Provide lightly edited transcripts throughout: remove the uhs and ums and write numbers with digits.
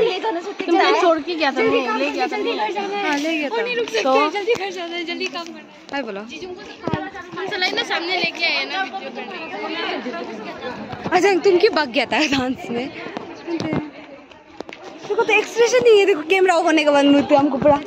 तुमने छोड़ के गया था, ले गया था, ले गया था। तो जल्दी घर जाना है, जल्दी काम करना है। हाय बोलो। चलाई ना सामने लेके आए ना वीडियो करने। अच्छा तुम क्यों भाग गया था डांस में? देखो तो एक्सप्रेशन नहीं है, देखो कैमरा ऑफ होने के बाद मुझे हमको पूरा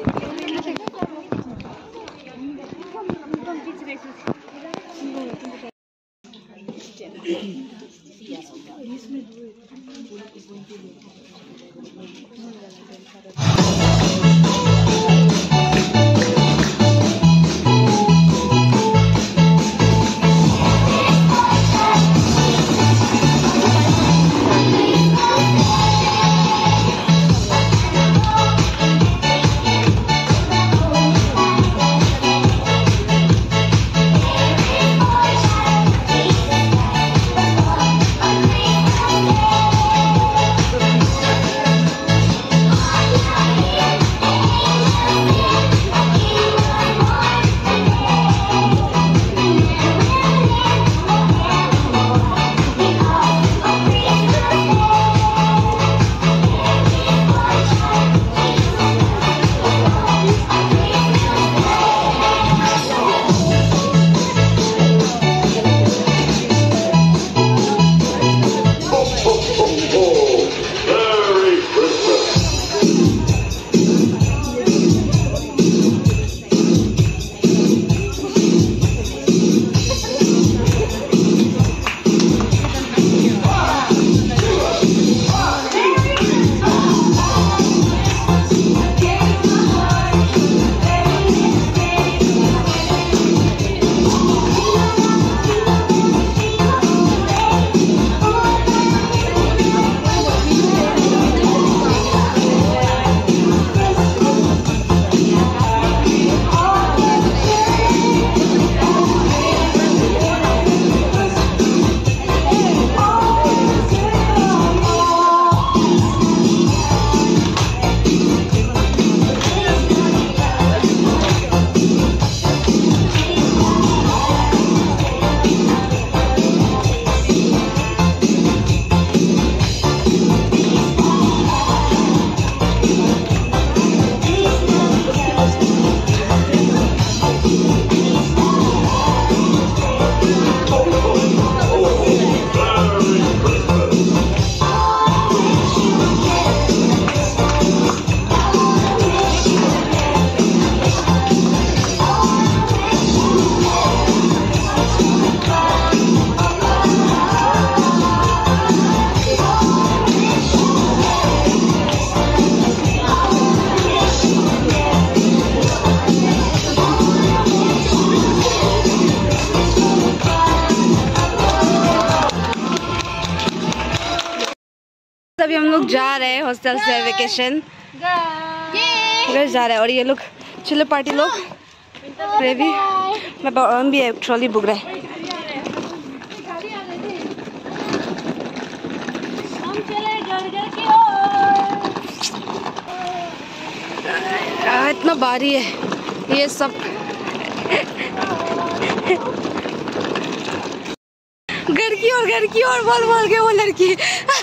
अभी हम लोग जा रहे हैं हॉस्टल से वेकेशन घर जा रहे हैं। और ये लोग चिल्ले पार्टी लोग भी मैं भी एक ट्रॉली बुक रहे हैं। इतना भारी है ये सब। घर की और बोल के वो लड़की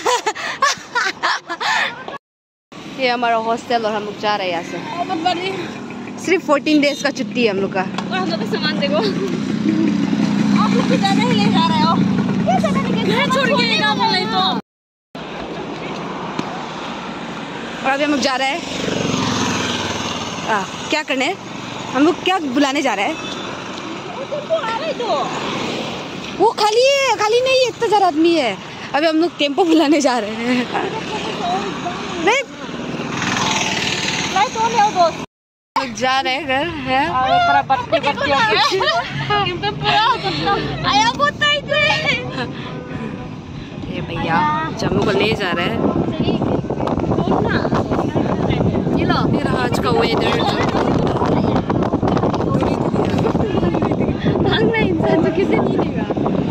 ये हमारा हॉस्टल और हम लोग जा रहे हैं यहाँ से। सिर्फ 14 डेज का छुट्टी है हम लोग का। और हम लोग सामान देखो, आप लोग कितना ही ले जा रहे हो, छोड़ के नहीं तो। और अभी हम लोग जा रहे हैं क्या करने, हम लोग क्या बुलाने जा रहे हैं। वो खाली है, खाली नहीं है, इतना ज़्यादा आदमी है। अभी हम लोग टेम्पो बुलाने जा रहे हैं। जा रहे हैं घर है। ये भैया जम्मू को ले जा रहे हैं। ये रहा आज का वेदर। इंसान तो किसी नहीं देगा।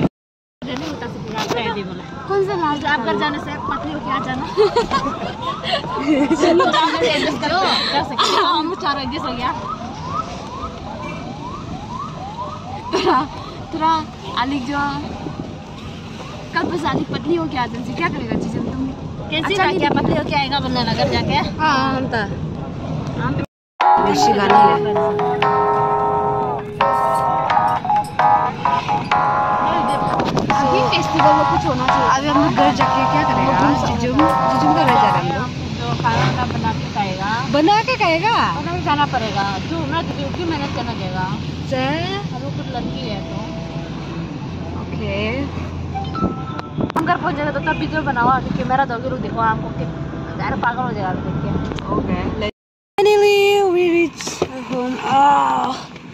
कौन सा लास्ट आप घर जाने से पतली होके आ जाना। हम 4 बजे सो गया। थोड़ा आलिक जो कल बस आलिक पतली होके आ जाने से क्या करेगा चीज़ तुम। कैसी क्या पतली होके आएगा बंदा नगर जाके। हाँ हम था गाना फेस्टिवल में कुछ होना चाहिए। अभी हम लोग घर जाके क्या करेगा? जिजुम का घर जा रहे हैं हम लोग। तो खाना बना के खाएगा। बना के खाएगा? बना के खाना पड़ेगा। क्यों मेहनत करना पड़ेगा? हम लोग कुछ लड़की है तो। ओके। हम घर पहुंच जाएगा तो तब वीडियो बनाओ क्योंकि मेरा दोगे लोग देखो आपको कि यार पागल हो जाएगा देख के। Okay. Finally we reach our home. Ah.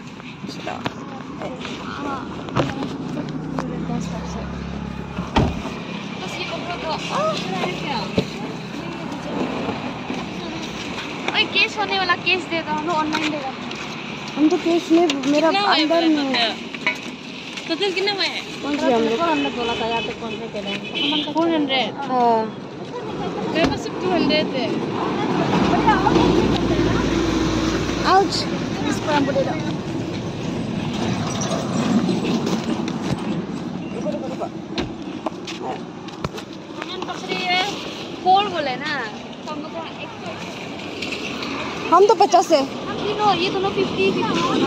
Case होने वाला केस दे दो हम ऑनलाइन देगा। हम तो केस में मेरा अंदर में टोटल कितना हुआ है? कौन सी हम लोग हमने बोला था यार तो कौन से के लिए 400। हाँ मेरे पास सिर्फ 200 है। आउच इसको हम बोले दो। फोर बोले ना हम तो 50 है। हम तीनों ये दोनों 50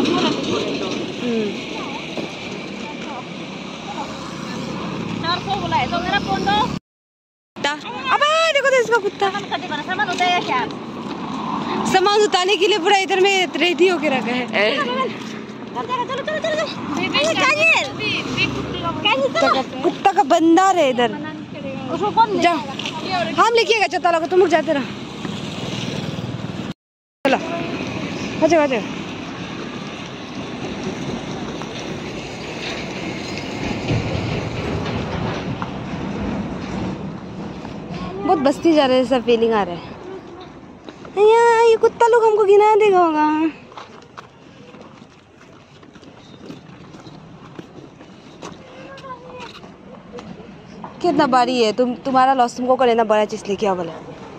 400 बोला है तो मेरा फोन दो। अबे देखो तो इसका कुत्ता सामान होता है क्या? सामान उतारने के लिए पूरा इधर में रेडी होके रखा है। कुत्ता का बंदर है इधर। उसको कौन जा हम लेके चलता लगा तुम लोग जाते रहो। चलो अच्छा अच्छा बहुत बस्ती जा रहे हैं, ऐसा फीलिंग आ रहा है। ये कुत्ता लोग हमको गिना देगा होगा। कितना बारी है तुम्हारा लॉस तुमको कर लेना बड़ा चीज लेके आओ बोले।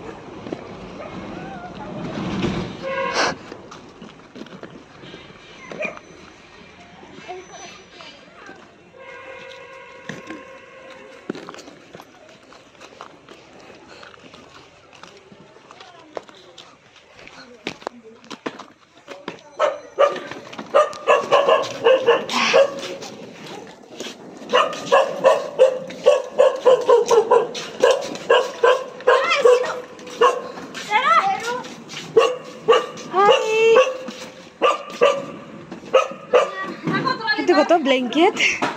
तो ब्लैंकेट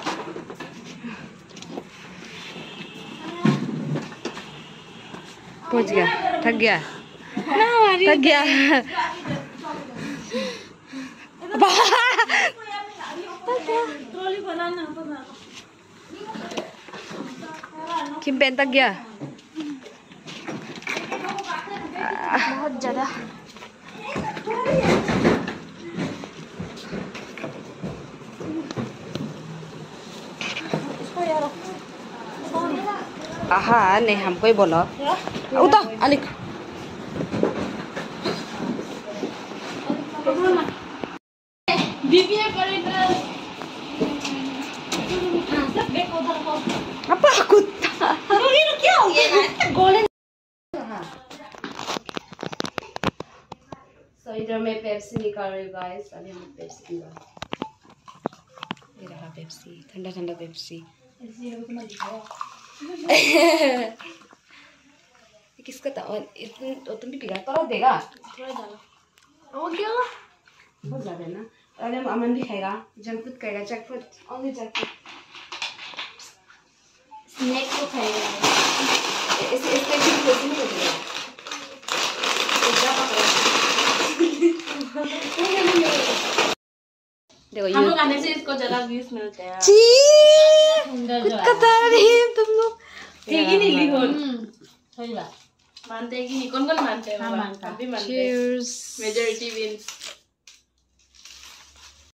पहुंच गया, थक गया थक गया। किम पेन तक गया बहुत ज्यादा। हाँ नहीं हमको ही बोलो उतर अलिक apa कुत्ता क्या हो गया गोल्डन। सो इधर मैं पेप्सी निकाल रही हूँ गाइस। अभी हम पेप्सी पीवा। ये रहा पेप्सी, ठंडा ठंडा पेप्सी। किसका था? तुम भी पीगा थोड़ा देगा थोड़ा डालो। ओ क्या बहुत ज्यादा है ना। अरे अमन भी खाएगा, जंक फूड खाएगा, junk food only junk food. Snack तो खाएगा। इसके कुछ नहीं होता है। देखो हम लोग आने से इसको ज्यादा व्यूज मिलते हैं। कुछ कता नहीं तुम लोग ठीक ही नहीं लिखोन सही बात मानते हैं कि नहीं? कौन कौन मानते हैं? हम भी मानते हैं। Cheers. Majority wins.